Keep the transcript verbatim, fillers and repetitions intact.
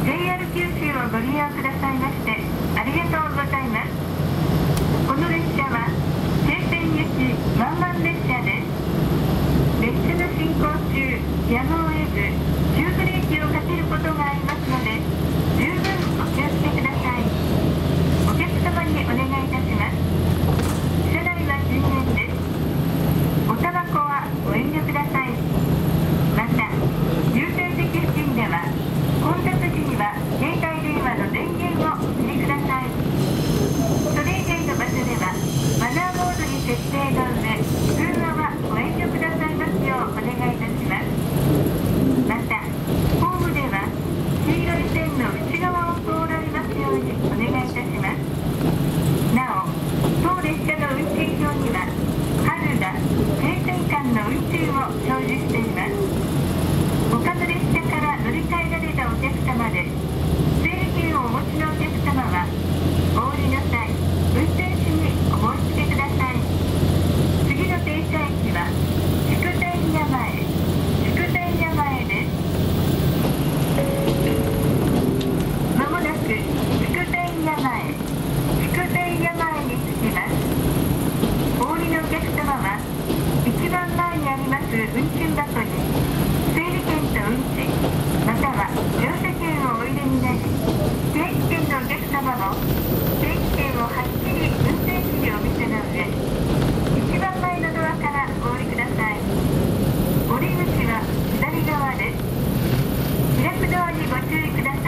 ジェイアール 九州をご利用くださいましてありがとうございます。この列車は京泉行きワンマン列車です。列車の進行中、やむを得ず急ブレーキをかけることがありますので、十分お気をつけください。お客様にお願いいたします。車内は禁煙です。おタバコはご遠慮ください。また、優先席付近では混雑時には携帯電話の電源をお切りください。それ以外の場所ではマナーモードに設定の上、通話はご遠慮くださいますようお願いいたします。また、ホームでは黄色い線の内側を通られますようにお願いいたします。なお、当列車の運賃表には春が京泉間の運賃を表示しています。他の列車から乗り換えられたお客様で整理券をお持ちのお客様はお降りの際、運転士にお申し付けください。次の停車駅は筑前山へ筑前山へです。まもなく筑前山へ筑前山へに着きます。お降りのお客様は一番前にあります運賃箱に整理券と運賃、または乗車券をお入れになり、定期券のお客様も定期券をはっきり運転士にお見せの上、一番前のドアからお降りください。降り口は左側です。開くドアにご注意ください。